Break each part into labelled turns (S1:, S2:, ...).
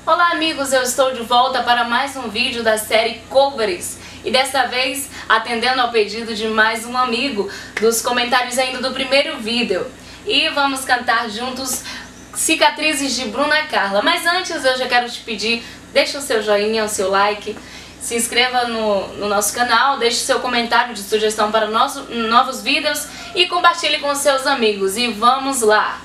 S1: Olá amigos, eu estou de volta para mais um vídeo da série Covers e dessa vez atendendo ao pedido de mais um amigo dos comentários ainda do primeiro vídeo, e vamos cantar juntos Cicatrizes de Bruna Carla. Mas antes eu já quero te pedir, deixa o seu joinha, o seu like, se inscreva no nosso canal, deixe seu comentário de sugestão para novos vídeos e compartilhe com seus amigos. E vamos lá!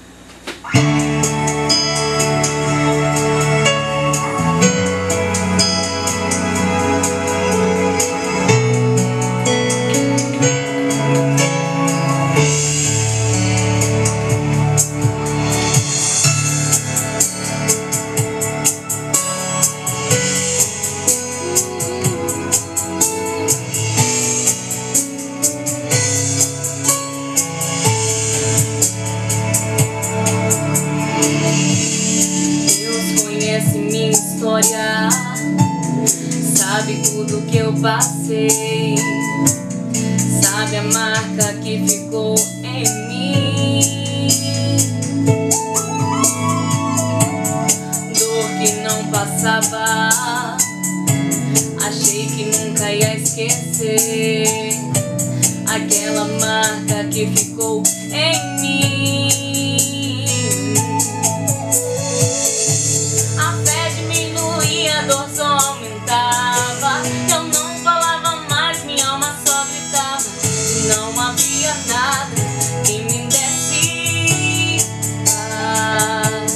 S1: Minha história, sabe tudo que eu passei, sabe a marca que ficou em mim, dor que não passava, achei que nunca ia esquecer, aquela marca que ficou em mim. A dor só aumentava, eu não falava mais, minha alma só gritava. Não havia nada que me desse paz.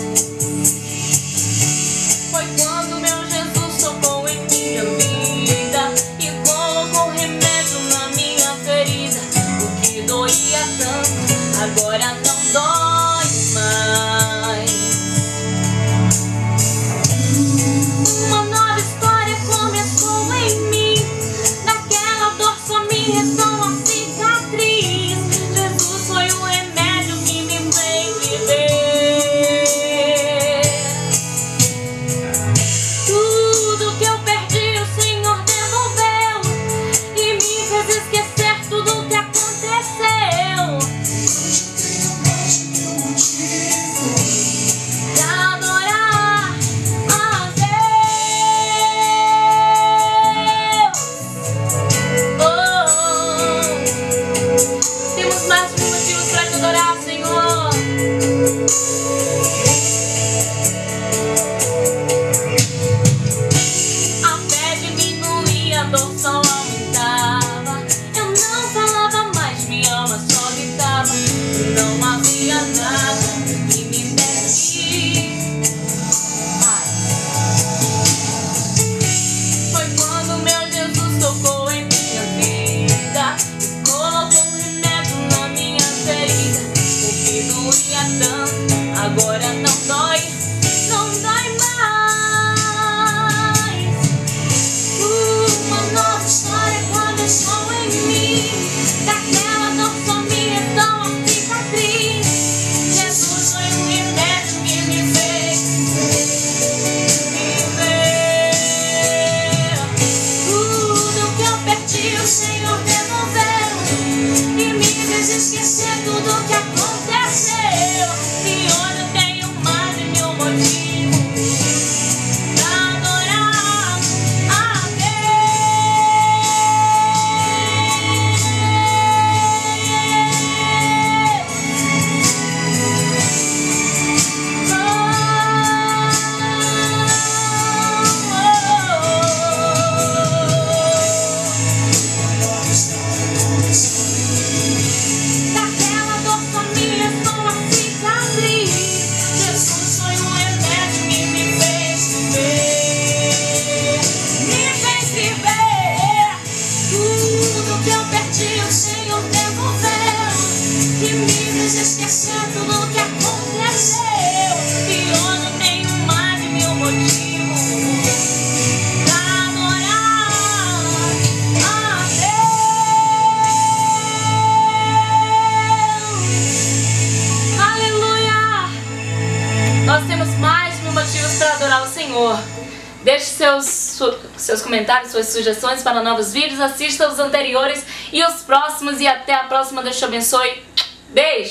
S1: Foi quando meu Jesus tocou em minha vida e colocou remédio na minha ferida. O que doía tanto, agora não dói mais. Uma nova história começou em mim, daquela dor só me restou uma cicatriz. Jesus foi o remédio que me fez viver. Tudo que eu perdi o Senhor devolveu e me fez esquecer tudo que aconteceu. Pra adorar a temos mais motivos para te adorar, Senhor. A fé diminuía, a dor só aumentava. Eu não falava mais, minha alma só gritava. Não havia nada que me desse paz. Foi quando meu Jesus tocou em minha vida e colocou na minha ferida. O que doía tanto, agora não dói, não dói mais. Uma nova história começou em mim, daquela dor só me restou uma cicatriz. Jesus foi o remédio que me fez viver. Tudo que eu perdi o Senhor devolveu e me fez esquecer tudo que aconteceu. E hoje eu tenho mais de 1000 motivos pra adorar a Deus. Daquela dor só me restou uma cicatriz. Jesus foi o remédio que me fez viver. Me fez viver. Tudo que eu perdi o Senhor devolveu e me fez esquecer tudo que aconteceu. E eu não tenho mais de 1000 motivos pra adorar a Deus. Aleluia! Nós temos mais de 1000 motivos para adorar o Senhor. Deixe seus comentários, suas sugestões para novos vídeos, assista os anteriores e os próximos, e até a próxima. Deus te abençoe. Beijo!